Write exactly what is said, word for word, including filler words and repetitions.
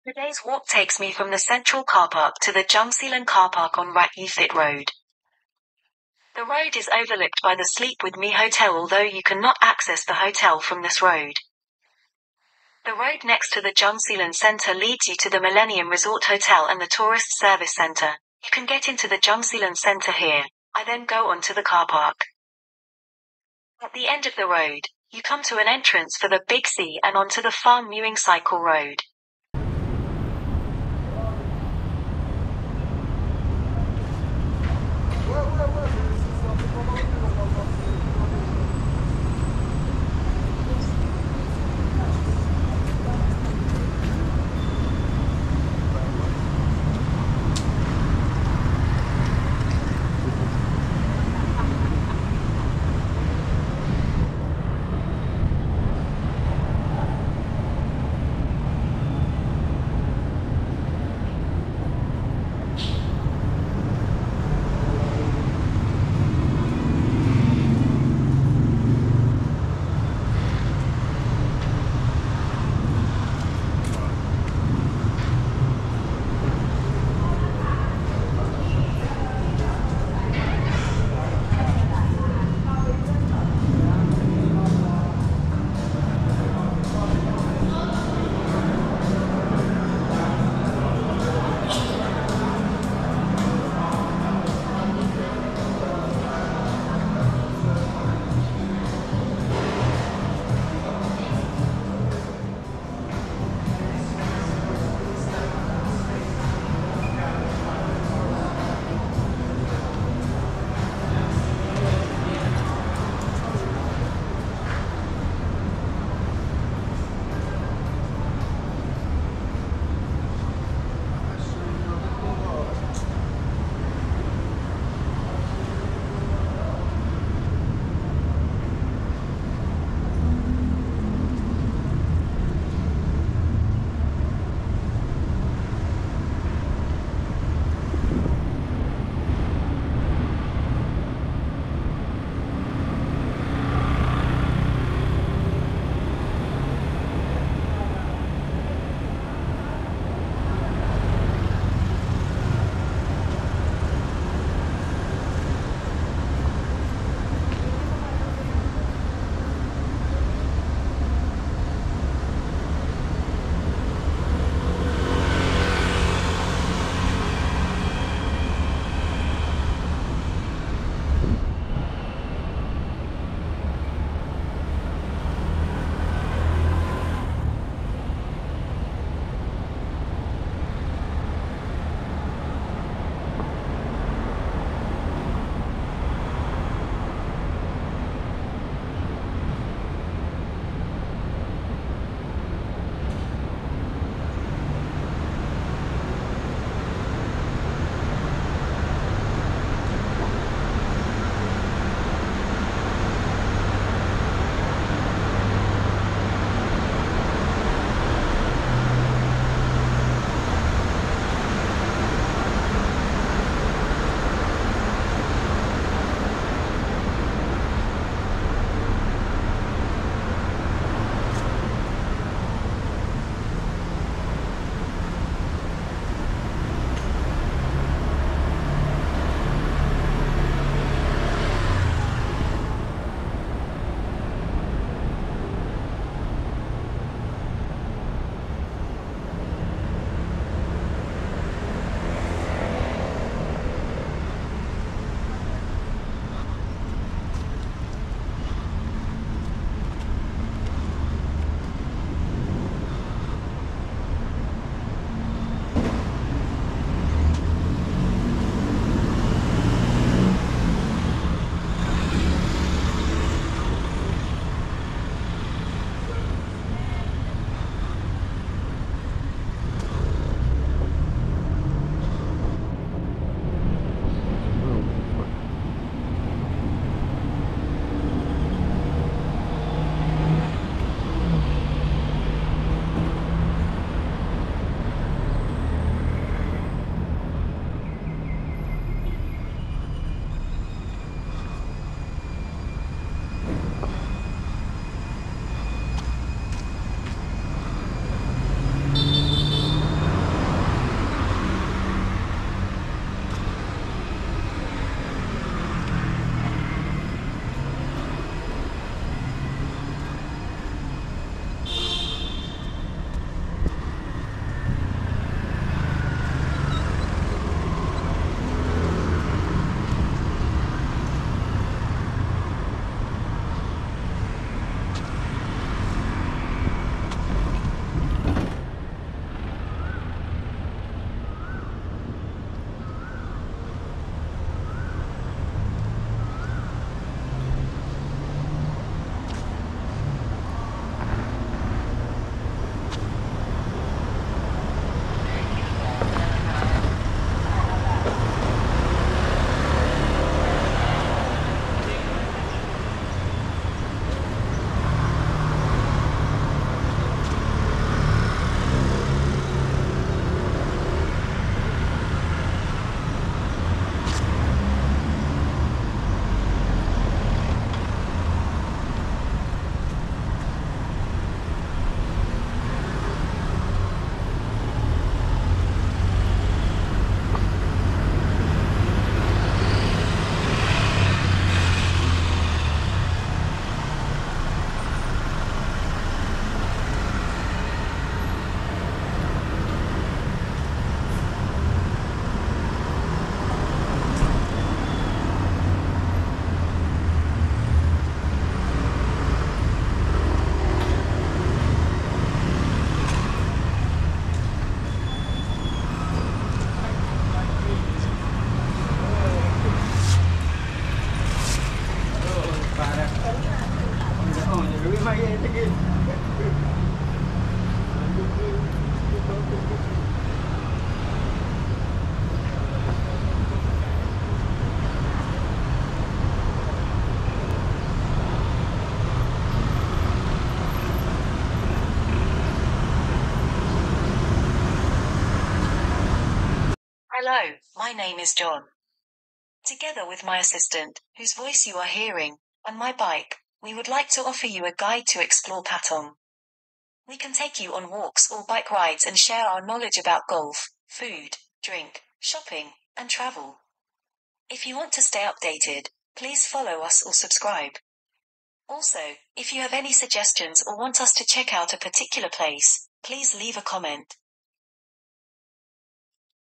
Today's walk takes me from the central car park to the Jungceylon car park on Rat-Ufit Road. The road is overlooked by the Sleep With Me Hotel, although you cannot access the hotel from this road. The road next to the Jungceylon Centre leads you to the Millennium Resort Hotel and the Tourist Service Centre. You can get into the Jungceylon Centre here. I then go on to the car park. At the end of the road, you come to an entrance for the Big C and onto the Farm Mewing Cycle Road. Hello, my name is John. Together with my assistant, whose voice you are hearing, and my bike, we would like to offer you a guide to explore Patong. We can take you on walks or bike rides and share our knowledge about golf, food, drink, shopping, and travel. If you want to stay updated, please follow us or subscribe. Also, if you have any suggestions or want us to check out a particular place, please leave a comment.